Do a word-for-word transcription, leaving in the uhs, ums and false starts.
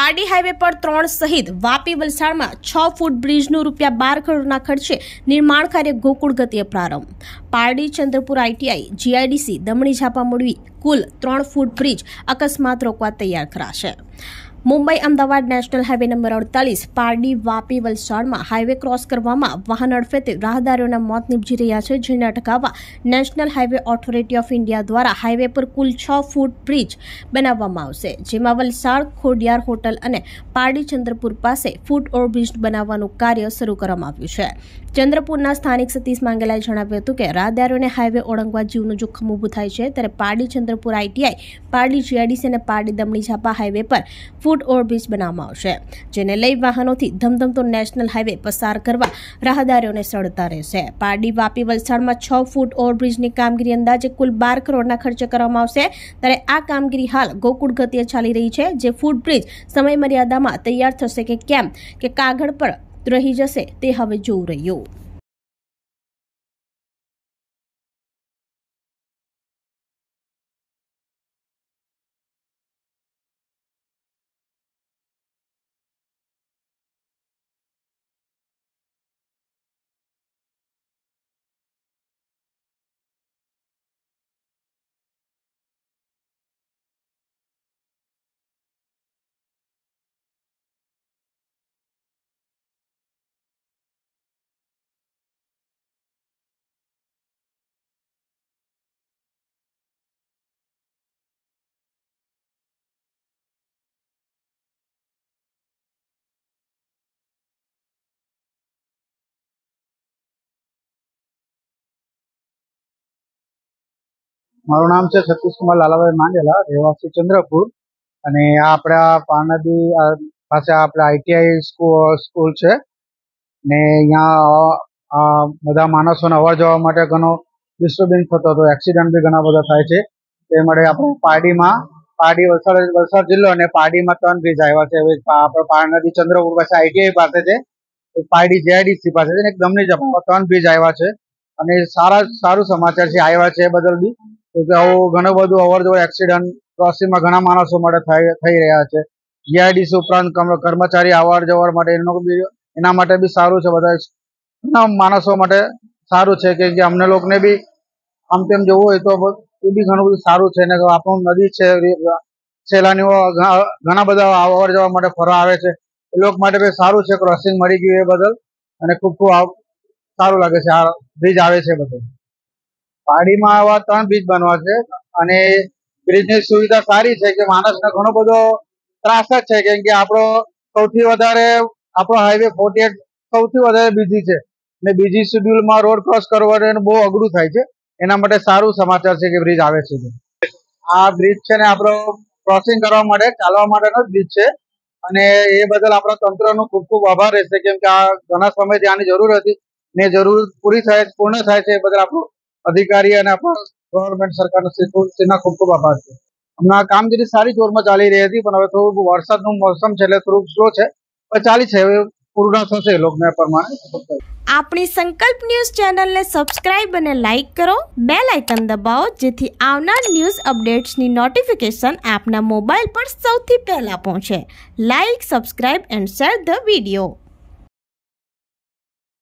Pardi highway पर त्रण सहित वापी वलसाड में छ फूट ब्रिजનું રૂપિયા બાર કરોડના ખર્ચે નિર્માણ કાર્ય ગોકુળ ગતિએ પ્રારંભ। પારડી ચંદ્રપુર આઈટીઆઈ જીઆઈડીસી દમણી ઝાપા મોડવી કુલ ત્રણ ફૂટ બ્રિજ અકસ્માત રોકવા તૈયાર કરાશે। Mumbai Amdavad national highway number अड़तालीस पारडी वापी वलसाड में हाईवे क्रॉस करवामां वाहन अडफेते राहदारीओना मौत निपजी रह्या छे, जेने अटकाववा national highway authority of India द्वारा हाईवे पर कुल छ फूट ब्रिज बनाववामां आवशे, जेमां वलसाड खोडियार होटल अने पारडी चंद्रपुर पासे फूट ओवरब्रिज बनाववानुं कार्य शरू करवामां आव्युं छे। चंद्रपुરના સ્થાનિક સતીશ માંગેલાએ જણાવ્યું હતું કે રાહદારીઓને હાઈવે ઓળંગવા જીવનું જોખમ ઊભું થાય છે, ત્યારે પારડી ચંદ્રપુર આઈટીઆઈ, પારડી જીઆઈડીસી અને પારડી દમણી ઝાપા હાઈવે પર ફૂટ ઓવરબ્રિજ બનાવવામાં આવશે, જેને લઈ વાહનોથી ધમધમતો નેશનલ હાઈવે પસાર કરવા રાહદારીઓને સરળતા રહેશે। પારડી વાપી વલસાડમાં છ ફૂટ ઓવરબ્રિજની કામગીરી અંદાજે કુલ બાર કરોડના ખર્ચે કરવામાં આવશે, ત્યારે આ કામગીરી હાલ ગોકુળ ગતિએ ચાલી રહી છે। જે ફૂટ બ્રિજ સમય મર્યાદામાં તૈયાર થશે કે કેમ કે કાગળ પર रही जसे ते हवे जोऊ रह्यो। મારું નામ છે સતીશ કુમાર લાલાભાઈ માંગેલા, રહેવાસી ચંદ્રપુર। અને આ આપણા પારનદી પાસે આપણે આઈટીઆઈ સ્કૂલ છે ને અહીંયા બધા માણસોને અવર જવા માટે ઘણો ડિસ્ટર્બન્સ થતો હતો, એક્સિડન્ટ બી ઘણા બધા થાય છે। તે માટે આપણે પારડીમાં પારડી વલસાડ વલસાડ જિલ્લો અને પારડીમાં ત્રણ બ્રિજ આવ્યા છે। આપણે પારનદી ચંદ્રપુર પાસે આઈટીઆઈ પાસે છે, પારડી જેઆઈડીસી પાસે છે, એક દમણી ઝાપા ત્રણ બ્રિજ આવ્યા છે। અને સારા સારું સમાચાર છે આવ્યા છે એ બદલ બી, કે આવું ઘણું બધું અવર જવર એક્સિડન્ટ ક્રોસિંગમાં ઘણા માણસો માટે થઈ રહ્યા છે। જીઆઈડીસી ઉપરાંત કર્મચારી અવર જવર માટે એનો બી એના માટે બી સારું છે, બધા ઘણા માણસો માટે સારું છે કે અમને લોકોને બી આમ તેમ જવું હોય તો એ બી ઘણું બધું સારું છે। ને આપણું નદી છે, સહેલાણીઓ ઘણા બધા અવર જવર માટે ફરવા આવે છે, એ લોકો માટે બી સારું છે ક્રોસિંગ મળી ગયું એ બદલ, અને ખૂબ ખૂબ સારું લાગે છે આ બ્રિજ આવે છે બધું। પારડીમાં આવા ત્રણ બ્રિજ બનવા છે અને બ્રિજની સુવિધા સારી છે કે માણસને ઘણો બધો ત્રાસ જ છે, કેમ કે આપણો સૌથી વધારે આપણો હાઈવે ફોર્ટી એટ સૌથી વધારે બીજી છે ને બીજી શેડ્યુલમાં રોડ ક્રોસ કરવાનું બહુ અઘરું થાય છે। એના માટે સારું સમાચાર છે કે બ્રિજ આવે છે। આ બ્રિજ છે ને આપણો ક્રોસિંગ કરવા માટે ચાલવા માટેનો જ બ્રિજ છે, અને એ બદલ આપણા તંત્રનો ખૂબ ખૂબ આભાર રહેશે, કેમ કે આ ઘણા સમયથી આની જરૂર હતી ને જરૂર પૂરી થાય પૂર્ણ થાય છે એ બદલ આપણું અધિકારી અને આપણા ગવર્મેન્ટ સરકારનો તેના ખૂબ ખૂબ આભાર છે। હમણાં કામગીરી સારી જોરમાં ચાલી રહી હતી, પણ હવે થોડું વરસાદનું મોસમ છે એટલે થોડુંક સ્લો છે, પણ ચાલી છે, હવે પૂર્ણ થશે લોકના પ્રમાણે। આપણી સંકલ્પ ન્યૂઝ ચેનલને સબસ્ક્રાઇબ અને લાઇક કરો, બેલ આઇકન દબાવો, જેથી આવનાર ન્યૂઝ અપડેટ્સની નોટિફિકેશન આપના મોબાઈલ પર સૌથી પહેલા પહોંચે। Like, subscribe and share the video.